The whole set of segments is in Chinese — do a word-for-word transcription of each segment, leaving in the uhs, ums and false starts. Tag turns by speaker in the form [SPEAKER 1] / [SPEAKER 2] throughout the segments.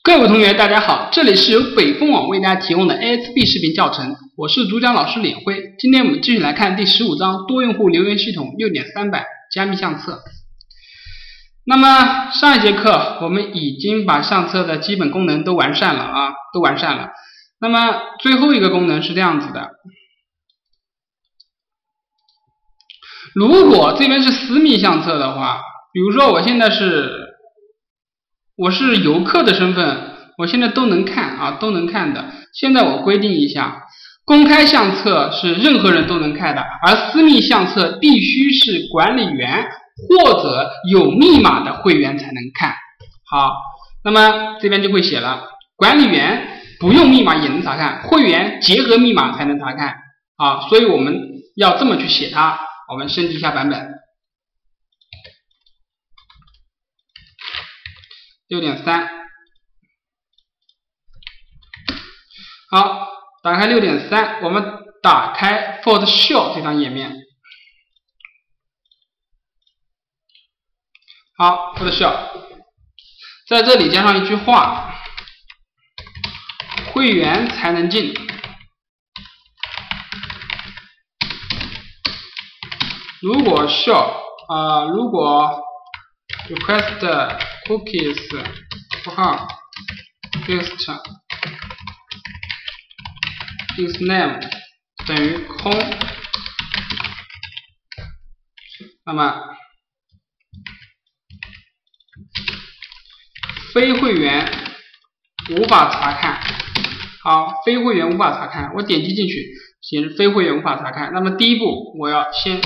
[SPEAKER 1] 各位同学，大家好，这里是由北风网为大家提供的 A S P 视频教程，我是主讲老师脸辉。今天我们继续来看第十五章多用户留言系统 六点三 版加密相册。那么上一节课我们已经把相册的基本功能都完善了啊，都完善了。那么最后一个功能是这样子的，如果这边是私密相册的话，比如说我现在是我是游客的身份，我现在都能看啊，都能看的。现在我规定一下，公开相册是任何人都能看的，而私密相册必须是管理员或者有密码的会员才能看。好，那么这边就会写了，管理员不用密码也能查看，会员结合密码才能查看啊，所以我们要这么去写它。我们升级一下版本。六点三， 好，打开 六点三， 我们打开 Photoshop 这张页面。好 ，Photoshop 在这里加上一句话，会员才能进。如果 show 啊、呃，如果 request cookies 符号 list is name 等于空，那么非会员无法查看。好，非会员无法查看，我点击进去显示非会员无法查看。那么第一步，我要先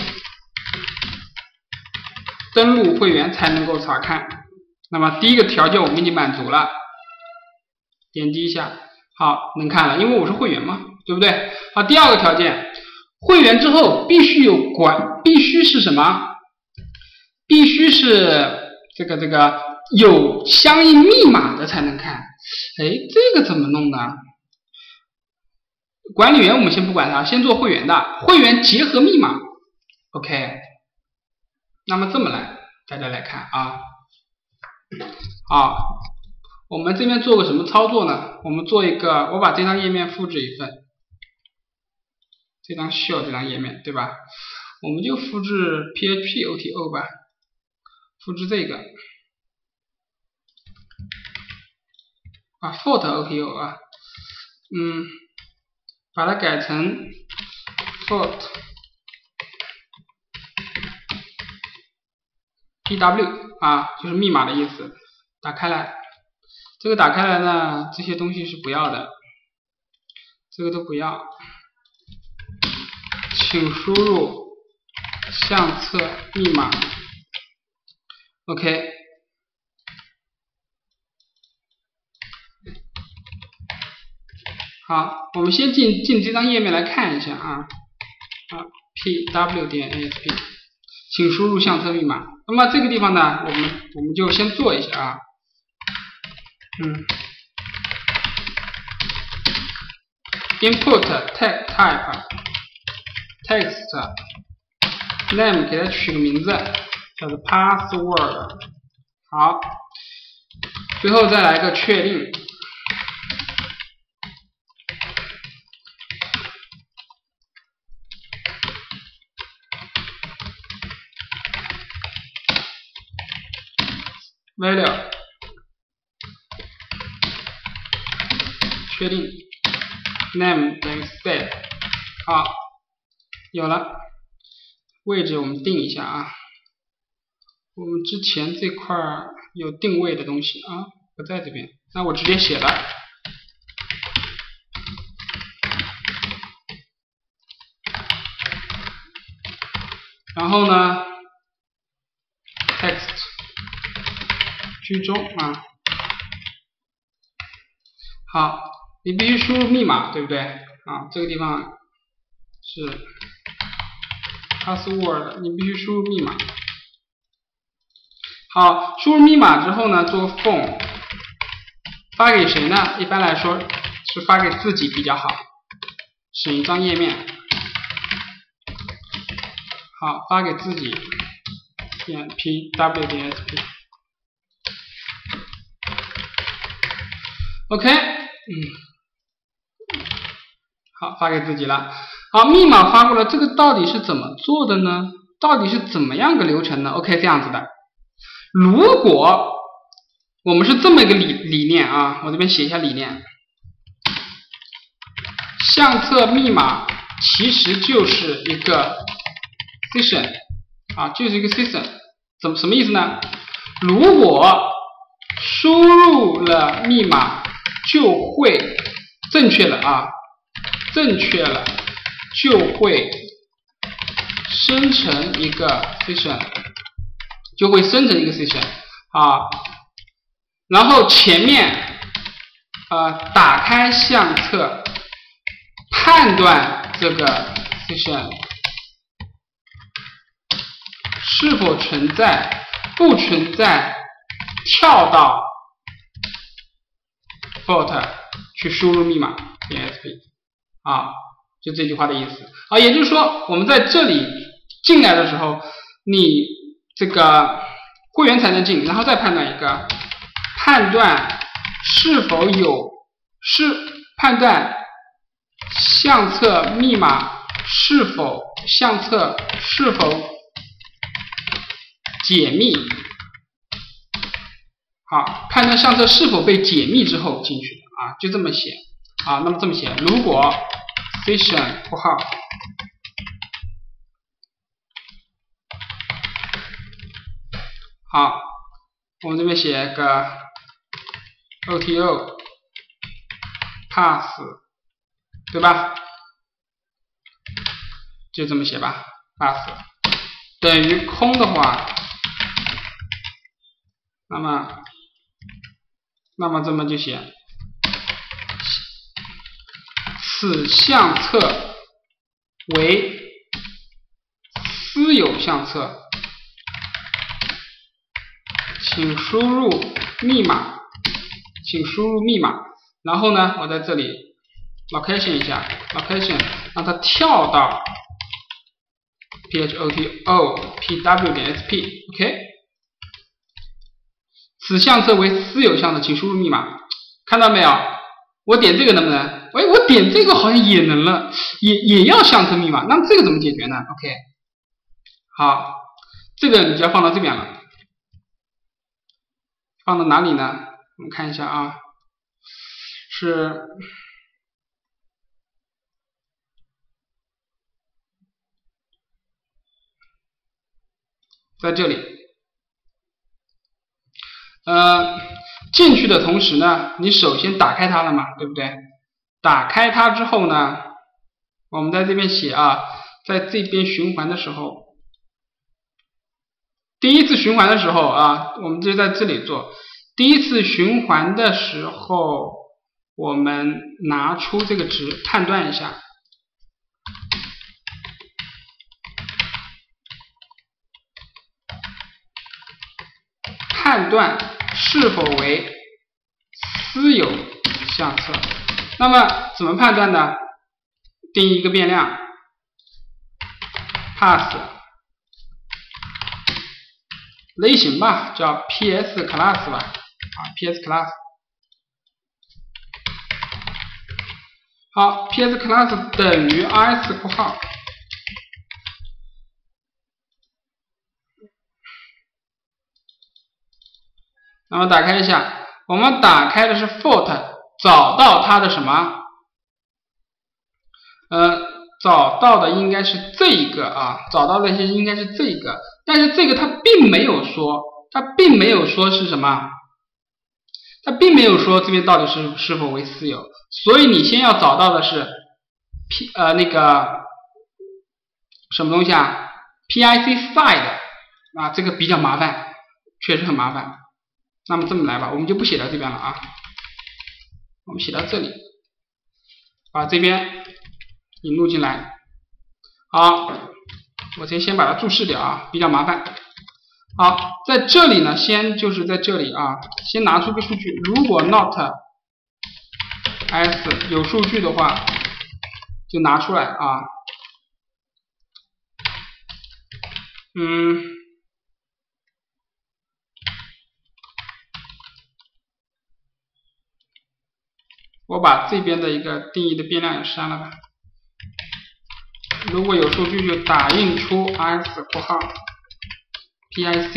[SPEAKER 1] 登录会员才能够查看。那么第一个条件我们已经满足了，点击一下，好，能看了，因为我是会员嘛，对不对？好，第二个条件，会员之后必须有管，必须是什么？必须是这个这个有相应密码的才能看。哎，这个怎么弄呢？管理员我们先不管它，先做会员的，会员结合密码 ，OK。那么这么来，大家来看啊，好，我们这边做个什么操作呢？我们做一个，我把这张页面复制一份，这张 show 这张页面，对吧？我们就复制 P H P O T O 吧，复制这个啊 ，Photo O T O 啊，嗯，把它改成 Photo P W 啊，就是密码的意思。打开来，这个打开来呢，这些东西是不要的，这个都不要。请输入相册密码 ，OK。好，我们先进进这张页面来看一下啊啊 ，P W 点 A S P。请输入相册密码。那么这个地方呢，我们我们就先做一下啊，嗯 ，input text type text name 给它取个名字，叫做 password。好，最后再来个确定。value 确定 name 等于 set， 好，有了，位置我们定一下啊，我们之前这块有定位的东西啊，不在这边，那我直接写了，然后呢 text居中啊，好，你必须输入密码，对不对？啊，这个地方是 password， 你必须输入密码。好，输入密码之后呢，做 form， 发给谁呢？一般来说是发给自己比较好，省一张页面。好，发给自己点 P W 点 S P。 OK， 嗯，好，发给自己了。好，密码发过来，这个到底是怎么做的呢？到底是怎么样个流程呢 ？OK， 这样子的。如果我们是这么一个理理念啊，我这边写一下理念。相册密码其实就是一个 session 啊，就是一个 session， 怎么什么意思呢？如果输入了密码就会正确了啊，正确了就会生成一个 session， 就会生成一个 session 啊，然后前面呃打开相册，判断这个 session 是否存在，不存在，跳到 vault 去输入密码 P S P 啊，就这句话的意思啊，也就是说我们在这里进来的时候，你这个会员才能进，然后再判断一个判断是否有是判断相册密码是否相册是否解密，好，判断相册是否被解密之后进去的啊，就这么写啊。那么这么写，如果 session 符号好，我们这边写个 O T O pass 对吧？就这么写吧 pass 等于空的话，那么那么这么就写此相册为私有相册，请输入密码，请输入密码，然后呢，我在这里 location 一下 location 让它跳到 photopw 点 sp OK。此相册为私有相册，请输入密码。看到没有？我点这个能不能？哎，我点这个好像也能了，也也要相册密码。那么这个怎么解决呢 ？OK， 好，这个你就要放到这边了。放到哪里呢？我们看一下啊，是在这里。呃，进去的同时呢，你首先打开它了嘛，对不对？打开它之后呢，我们在这边写啊，在这边循环的时候，第一次循环的时候啊，我们就在这里做。第一次循环的时候，我们拿出这个值判断一下。判断是否为私有相册，那么怎么判断呢？定义一个变量 pass 类型吧，叫 ps class 吧，啊 ps class。好 ，ps class 等于 rs 括号。那么打开一下，我们打开的是 vault， 找到它的什么？呃，找到的应该是这一个啊，找到的应该是这一个，但是这个它并没有说，它并没有说是什么，它并没有说这边到底是是否为私有，所以你先要找到的是 P 呃那个什么东西啊 ？P I C side 啊，这个比较麻烦，确实很麻烦。那么这么来吧，我们就不写到这边了啊，我们写到这里，把这边引入进来。好，我先先把它注释掉啊，比较麻烦。好，在这里呢，先就是在这里啊，先拿出个数据，如果 not s 有数据的话，就拿出来啊。嗯。 我把这边的一个定义的变量也删了吧。如果有数据就打印出 s 括号 pic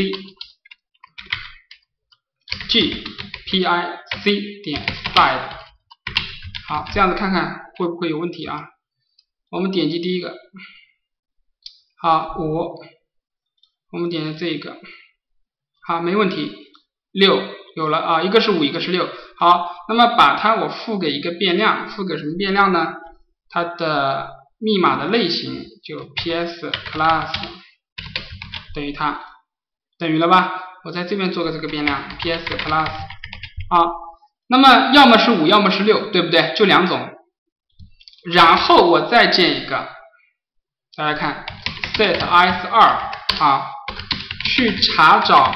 [SPEAKER 1] g pic 点 side。好，这样子看看会不会有问题啊？我们点击第一个，好五，我们点击这个，好没问题，六有了啊，一个是五，一个是六。好，那么把它我赋给一个变量，赋给什么变量呢？它的密码的类型就 ps class 等于它，等于了吧？我在这边做个这个变量 ps class。好，那么要么是五，要么是六，对不对？就两种。然后我再建一个，大家看 set s 二啊，去查找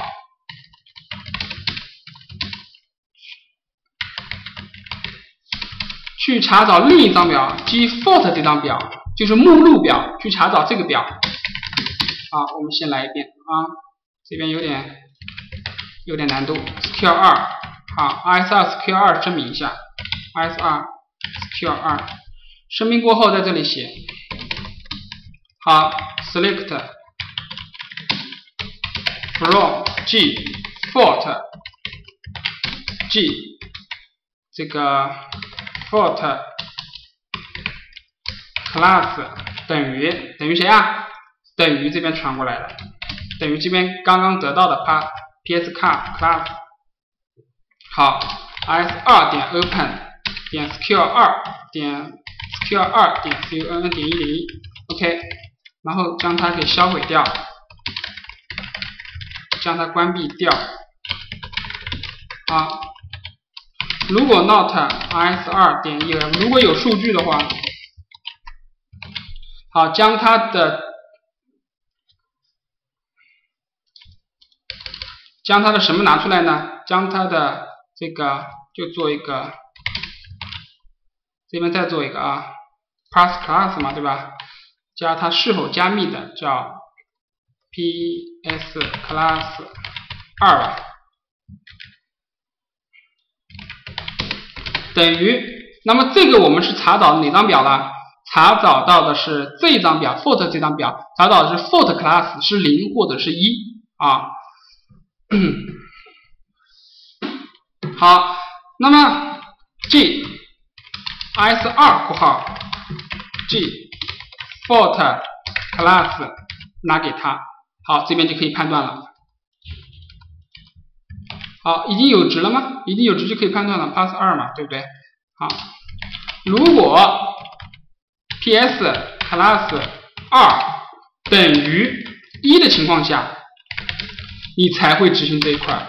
[SPEAKER 1] 去查找另一张表，基于 default 这张表，就是目录表，去查找这个表。好，我们先来一遍啊，这边有点有点难度。S Q L 二，好 ，S 二 S Q L 二声明一下 ，S 二 S Q L 二，声明过后在这里写，好 ，select from G default G 这个 default class 等于等于谁啊？等于这边传过来了，等于这边刚刚得到的 ps class。好 ，s 二点 open 点 S Q L 二点 S Q L 二点 cunn 点一零一 ，OK， 然后将它给销毁掉，将它关闭掉。好，如果 not s 二点 env 如果有数据的话，好，将它的将它的什么拿出来呢？将它的这个就做一个，这边再做一个啊 ，pass class 嘛，对吧？加它是否加密的叫 ps class 二吧，等于，那么这个我们是查找哪张表了？查找到的是这张表 default 这张表，查找的是 default class 是零或者是一啊。好，那么 G S 二括号 G default class 拿给他，好，这边就可以判断了。好，已经有值了吗？已经有值就可以判断了 ，pass 二嘛，对不对？好，如果 ps class 二等于一的情况下，你才会执行这一块，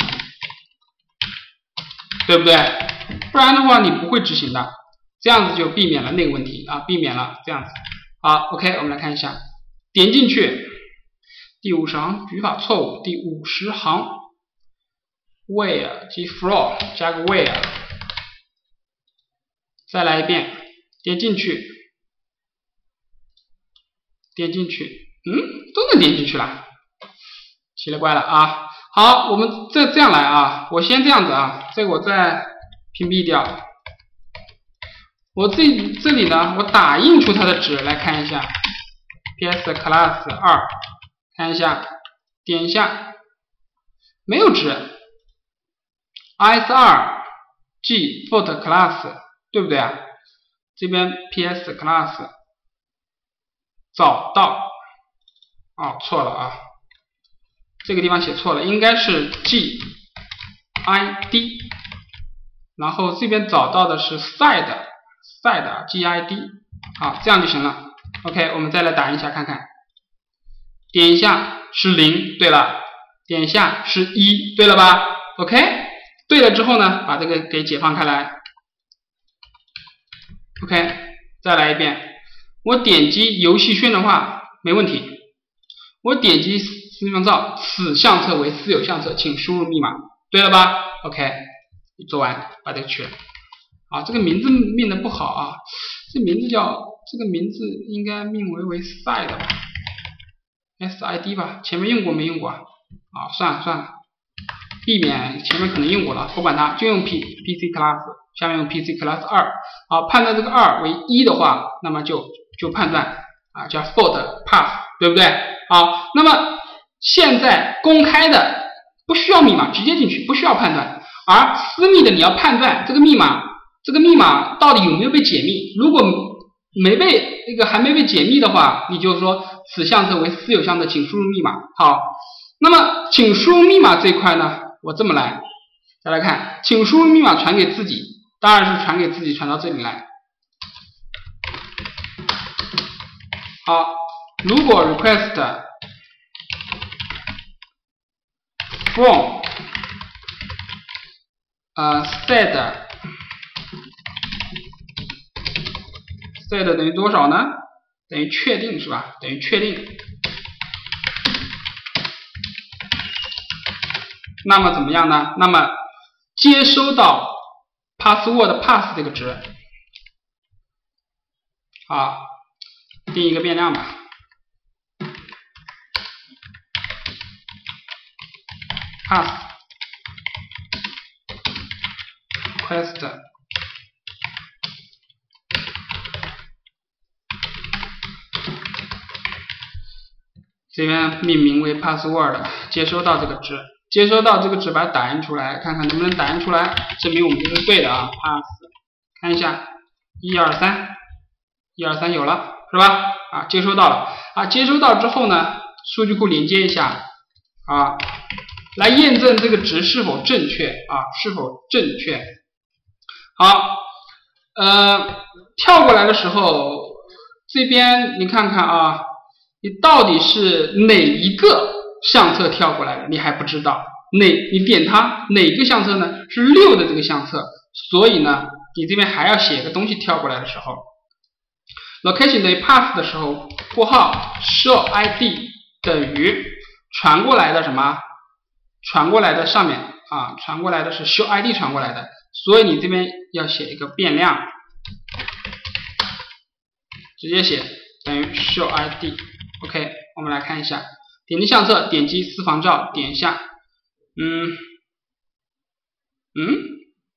[SPEAKER 1] 对不对？不然的话你不会执行的，这样子就避免了那个问题啊，避免了这样子。好 ，OK， 我们来看一下，点进去，第五十行语法错误，第五十行 where 及 from 加个 where， 再来一遍，点进去，点进去，嗯，都能点进去了。奇了怪了啊！好，我们这这样来啊，我先这样子啊，这个我再屏蔽掉。我这这里呢，我打印出它的值来看一下 ，ps class 二，看一下，点一下，没有值 ，s 二 g default class 对不对啊？这边 ps class 找到，哦，错了啊。这个地方写错了，应该是 G I D， 然后这边找到的是 side side G I D， 好，这样就行了。OK， 我们再来打印一下看看，点一下是零，对了，点一下是一，对了吧 ？OK， 对了之后呢，把这个给解放开来。OK， 再来一遍，我点击游戏渲染化没问题，我点击创造此相册为私有相册，请输入密码，对了吧 ？OK， 做完把这个去了。啊，这个名字命的不好啊，这名字叫这个名字应该命为为 side 吧 ，S I D 吧，前面用过没用过啊？啊，算了算了，避免前面可能用过了，不管它，就用 P PC class。 下面用 P C class 二，好，判断这个二为一的话，那么就就判断啊叫 fault pass， 对不对？好，那么现在公开的不需要密码，直接进去，不需要判断，而私密的你要判断这个密码，这个密码到底有没有被解密，如果没被那个还没被解密的话，你就说此相册为私有相册，请输入密码。好，那么请输入密码这一块呢，我这么来，再来看，请输入密码传给自己，当然是传给自己，传到这里来。好，如果 request from 呃 set set 等于多少呢？等于确定是吧？等于确定。那么怎么样呢？那么接收到 password pass 这个值，好，定一个变量吧。pass request这边命名为 password， 接收到这个值，接收到这个值把它打印出来，看看能不能打印出来，证明我们这是对的啊。pass 看一下，一二三，一二三有了是吧？啊，接收到了啊，接收到之后呢，数据库连接一下啊，来验证这个值是否正确啊，是否正确。好，呃，跳过来的时候，这边你看看啊。你到底是哪一个相册跳过来的？你还不知道。哪你点它哪个相册呢？是六的这个相册，所以呢，你这边还要写个东西跳过来的时候 ，location 等于 pass 的时候，括号 show I D 等于传过来的什么？传过来的上面啊，传过来的是 show I D 传过来的，所以你这边要写一个变量，直接写等于 show I D。OK， 我们来看一下，点击相册，点击私房照，点一下，嗯嗯，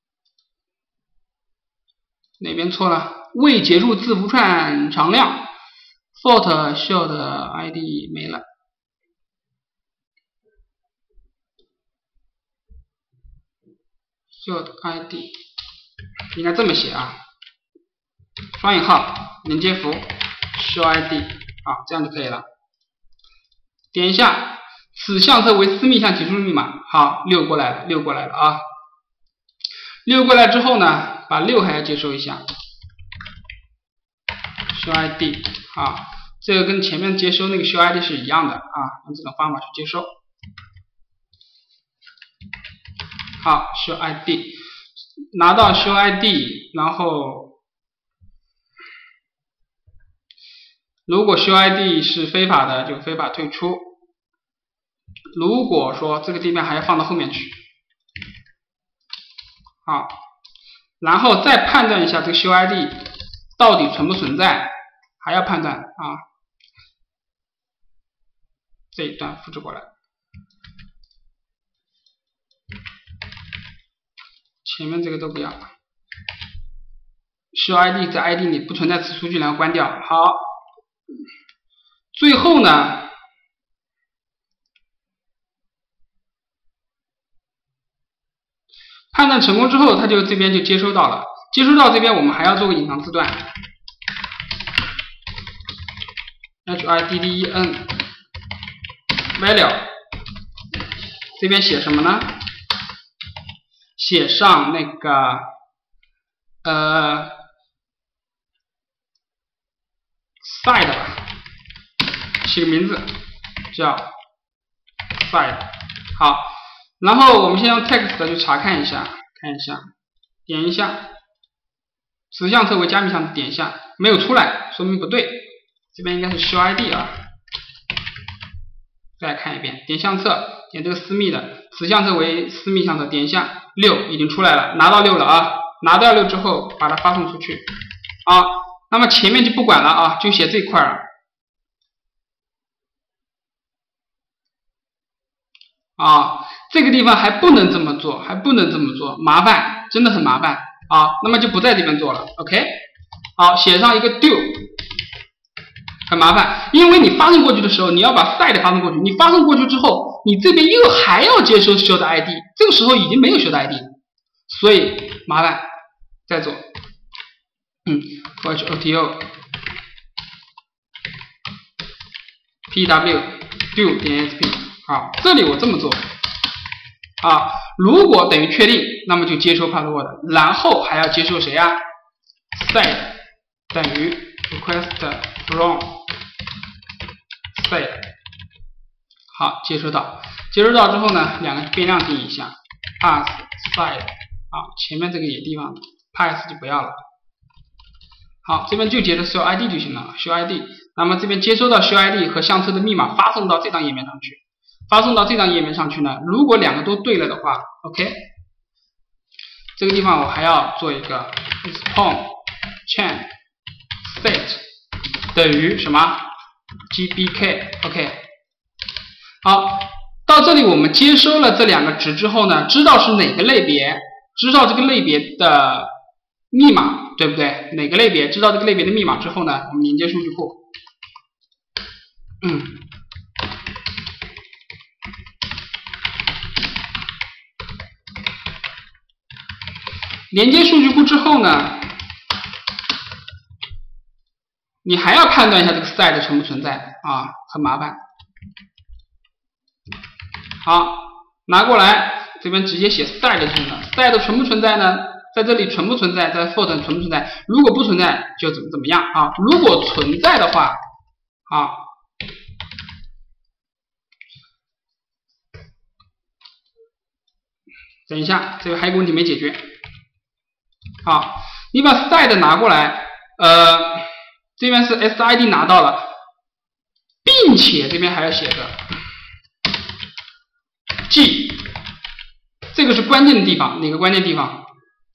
[SPEAKER 1] 哪边错了？未结束字符串常量 ，fault show 的 I D 没了 ，show 的 I D 应该这么写啊，双引号连接符 show I D。好，这样就可以了。点一下，此相册为私密项，请输入密码。好，六过来了，六过来了啊。六过来之后呢，把六还要接收一下 ，show I D。好，这个跟前面接收那个 show I D 是一样的啊，用这种方法去接收。好 ，show I D， 拿到 show I D， 然后。如果 show I D 是非法的，就非法退出。如果说这个地方还要放到后面去，好，然后再判断一下这个 show I D 到底存不存在，还要判断啊。这一段复制过来，前面这个都不要 ，show I D 在 I D 里不存在此数据，然后关掉。好。最后呢，判断成功之后，它就这边就接收到了。接收到这边，我们还要做个隐藏字段 ，hidden value 这边写什么呢？写上那个呃 side 吧。起个名字叫 side， 好，然后我们先用 text 去查看一下，看一下，点一下，此相册为加密相册，点一下，没有出来，说明不对，这边应该是 show I D 啊，再看一遍，点相册，点这个私密的，此相册为私密相册，点一下，六已经出来了，拿到六了啊，拿到六之后把它发送出去，啊，那么前面就不管了啊，就写这块了。啊，这个地方还不能这么做，还不能这么做，麻烦，真的很麻烦啊，那么就不在这边做了 ，OK， 好，写上一个 do， 很麻烦，因为你发送过去的时候，你要把 side 发送过去，你发送过去之后，你这边又还要接收 show 的 I D， 这个时候已经没有 show 的 I D， 所以麻烦再做，嗯 ，for each O T O P W do 点 S P， 好，这里我这么做。啊，如果等于确定，那么就接收 password， 然后还要接收谁啊 ？set 等于 request from set， 好，接收到，接收到之后呢，两个变量定一下 ，pass side， 啊，前面这个野地方 pass 就不要了。好，这边就接着 show I D 就行了 ，show I D， 那么这边接收到 show I D 和相册的密码发送到这张页面上去。发送到这张页面上去呢，如果两个都对了的话 ，OK， 这个地方我还要做一个 response chain set 等于什么 G B K，OK， 好，到这里我们接收了这两个值之后呢，知道是哪个类别，知道这个类别的密码，对不对？哪个类别，知道这个类别的密码之后呢，我们连接数据库，嗯。连接数据库之后呢，你还要判断一下这个 side 存不存在啊，很麻烦。好，拿过来，这边直接写 side 就行了。side 存不存在呢？在这里存不存在，在 for 存不存在？如果不存在，就怎么怎么样啊？如果存在的话，啊，等一下，这个还有个问题没解决。好，你把 side 拿过来，呃，这边是 S I D 拿到了，并且这边还要写个 G， 这个是关键的地方，哪个关键地方？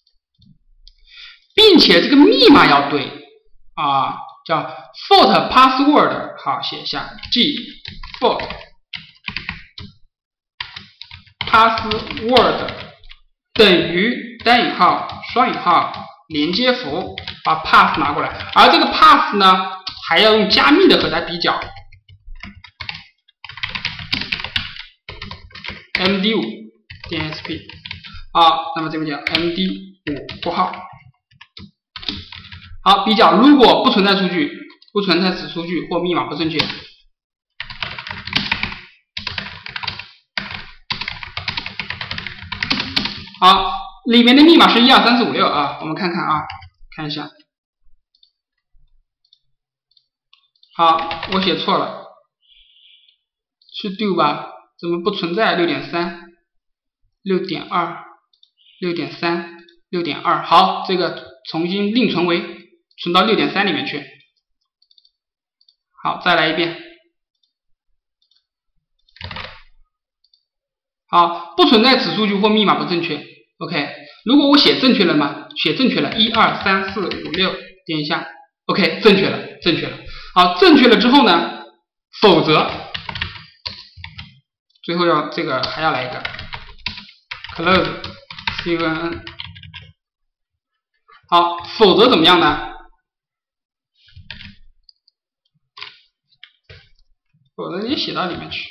[SPEAKER 1] 并且这个密码要对啊，叫 fort password， 好，写一下 G fort password 等于单引号。双引号连接符，把 pass 拿过来，而这个 pass 呢，还要用加密的和它比较 M D 五 点 S P， 好，那么这边叫 M D 五 括号，好，比较，如果不存在数据，不存在此数据或密码不正确，好。里面的密码是一二三四五六啊，我们看看啊，看一下。好，我写错了，是 do 吧？怎么不存在 六点三、六点二、六点三、六点二？好，这个重新另存为存到 六点三 里面去。好，再来一遍。好，不存在此数据或密码不正确。OK， 如果我写正确了吗？写正确了，一二三四五六，点一下 ，OK， 正确了，正确了。好，正确了之后呢，否则，最后要这个还要来一个 close C N N。好，否则怎么样呢？否则你写到里面去。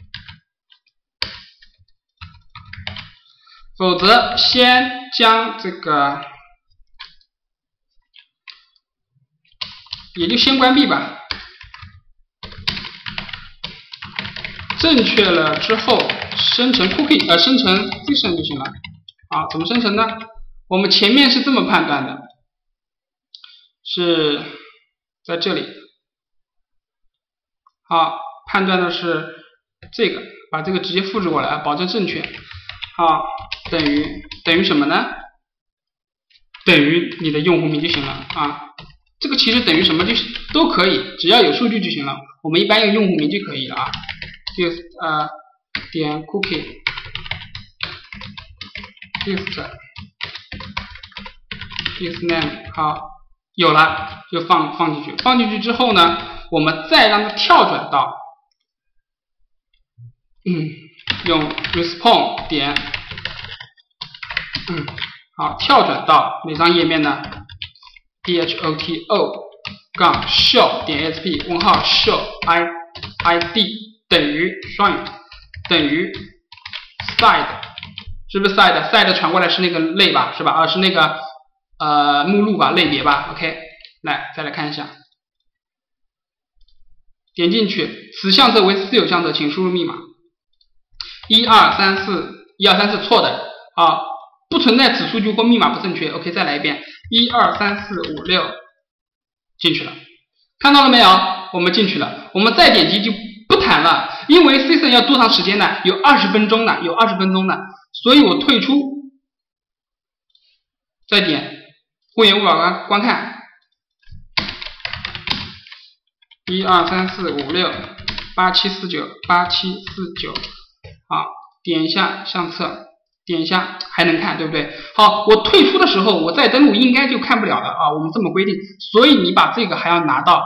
[SPEAKER 1] 否则，先将这个，也就先关闭吧。正确了之后，生成 cookie， 呃，生成 JSON 就行了。好，怎么生成呢？我们前面是这么判断的，是在这里。好，判断的是这个，把这个直接复制过来，保证正确。好。等于等于什么呢？等于你的用户名就行了啊。这个其实等于什么就都可以，只要有数据就行了。我们一般用用户名就可以了啊。就呃点 cookie list list name 好，有了就放放进去，放进去之后呢，我们再让它跳转到嗯用 response 点。嗯， 好，跳转到哪张页面呢 ？dhoto 杠 show 点 sp 问号 show i id 等于双语等于 side， 是不是 side side 传过来是那个类吧，是吧？啊，是那个呃目录吧，类别吧。OK， 来再来看一下，点进去，此相册为私有相册，请输入密码。一二三四，一二三四错的啊，不存在此数据或密码不正确。OK， 再来一遍，一二三四五六，进去了，看到了没有？我们进去了，我们再点击就不谈了，因为 session 要多长时间呢？有二十分钟呢，有二十分钟呢，所以我退出，再点会员物表观观看，一二三四五六八七四九八七四九。好，点一下相册，点一下还能看，对不对？好，我退出的时候，我再登录应该就看不了了啊，我们这么规定，所以你把这个还要拿到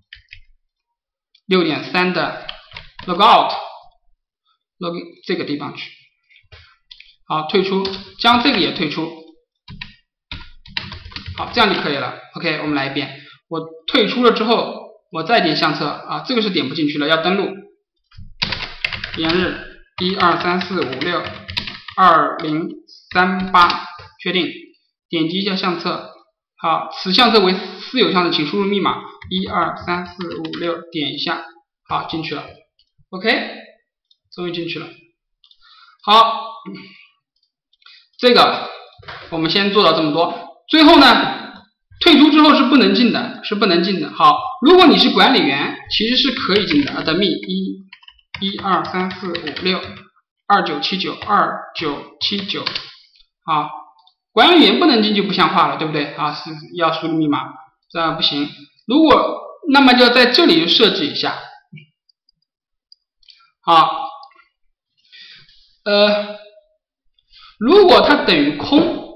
[SPEAKER 1] 六点三 的 logout log 这个地方去。好，退出，将这个也退出。好，这样就可以了。OK， 我们来一遍，我退出了之后，我再点相册啊，这个是点不进去了，要登录，连日。一二三四五六二零三八，确定，点击一下相册。好，此相册为私有相册，请输入密码。一二三四五六，点一下，好，进去了。OK， 终于进去了。好，这个我们先做到这么多。最后呢，退出之后是不能进的，是不能进的。好，如果你是管理员，其实是可以进的。admin 一。一二三四五六二九七九二九七九，好，管理员不能进就不像话了，对不对啊？是要输入密码，这样不行。如果那么就在这里就设置一下，好，呃，如果它等于空，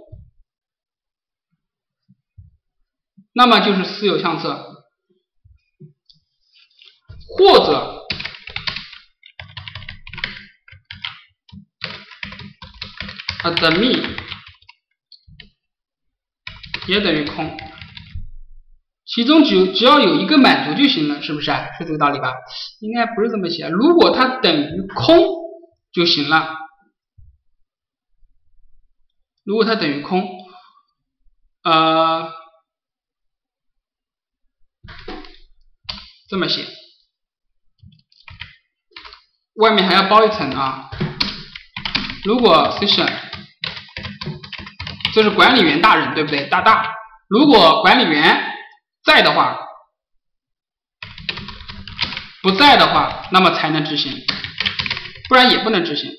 [SPEAKER 1] 那么就是私有相册，或者admin 也等于空，其中只有只要有一个满足就行了，是不是啊？是这个道理吧？应该不是这么写，如果它等于空就行了。如果它等于空，呃，这么写，外面还要包一层啊。如果 session 这是管理员大人，对不对？大大，如果管理员在的话，不在的话，那么才能执行，不然也不能执行。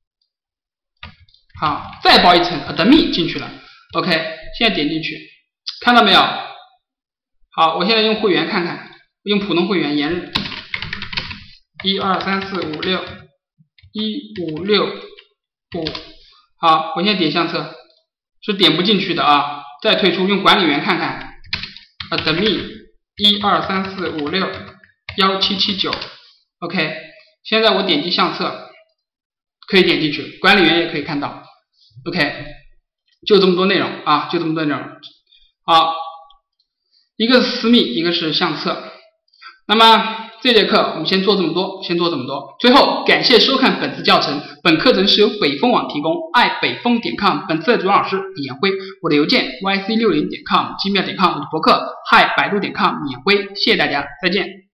[SPEAKER 1] 好，再包一层 admin 进去了 ，OK， 现在点进去，看到没有？好，我现在用会员看看，用普通会员延日，一二三四五六，一五六五，好，我现在点相册。是点不进去的啊，再退出，用管理员看看 admin 一二三四五六一七七九 OK， 现在我点击相册可以点进去，管理员也可以看到 OK， 就这么多内容啊，就这么多内容。好，一个是私密，一个是相册。那么这节课我们先做这么多，先做这么多。最后感谢收看本次教程，本课程是由北风网提供，爱北风点 com， 本次的主讲老师李彦辉，我的邮件 y c 六零点 com， 机妙点 com， 我的博客 hi 百度点 com 李彦辉，谢谢大家，再见。